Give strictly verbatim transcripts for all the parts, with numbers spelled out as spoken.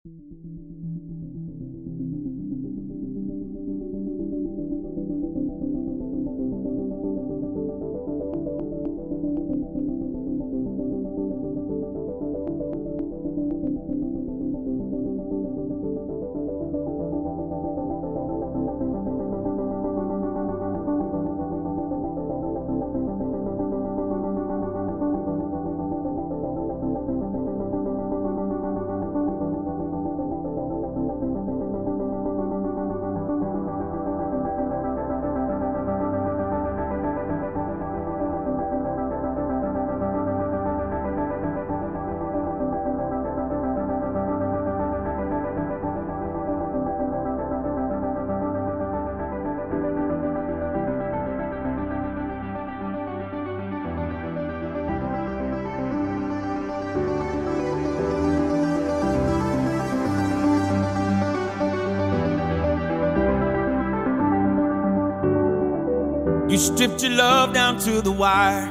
You stripped your love down to the wire,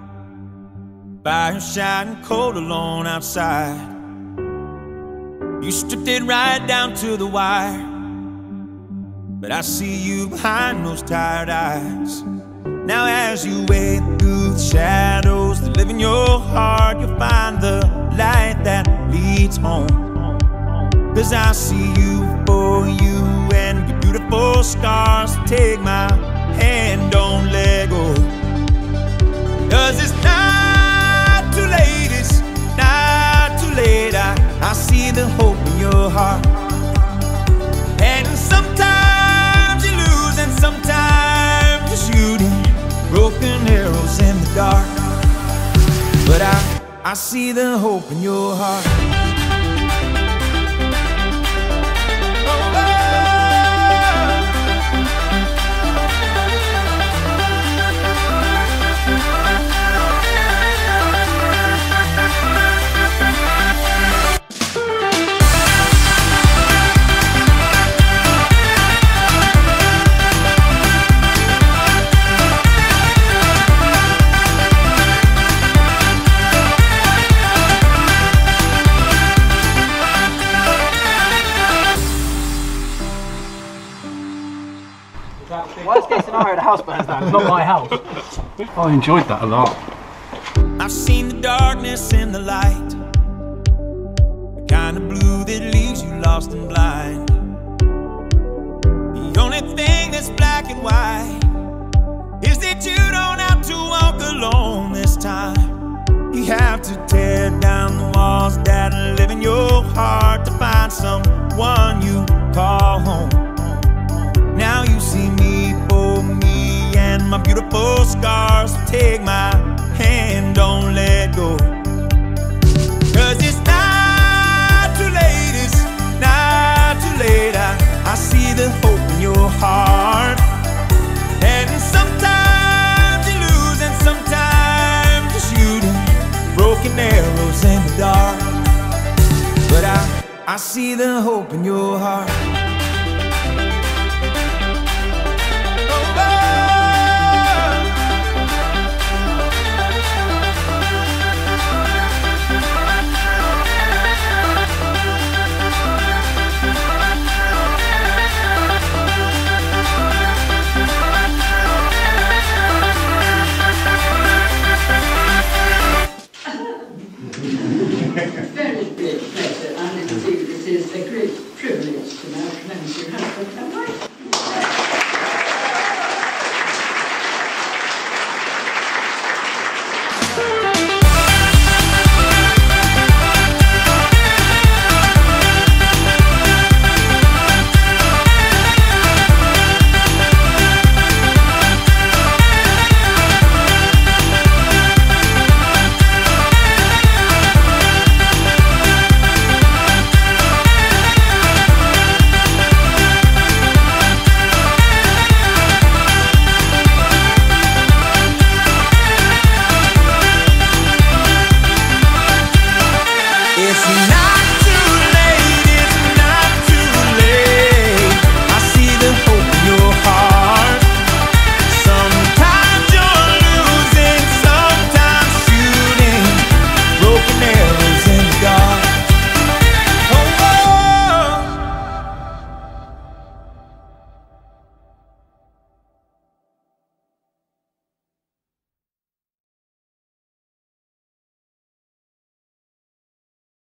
fire shining cold alone outside. You stripped it right down to the wire, but I see you behind those tired eyes. Now as you wade through the shadows that live in your heart, you'll find the light that leads home. Cause I see you for you and your beautiful scars. Take my hand, don't let go. Cause it's not too late, it's not too late. I, I see the hope in your heart. And sometimes you lose and sometimes you're shooting broken arrows in the dark. But I, I see the hope in your heart. Worst case scenario, the house burns down. It's not my house. I enjoyed that a lot. I've seen the darkness in the light, the kind of blue that leaves you lost and blind. The only thing that's black and white is that you don't have to walk alone this time. You have to tear down the walls that live in your heart to find someone you call home. Now you see me for me and my beautiful scars. Take my hand, don't let go. Cause it's not too late, it's not too late. I, I see the hope in your heart. And sometimes you lose and sometimes you're shooting broken arrows in the dark. But I, I see the hope in your heart.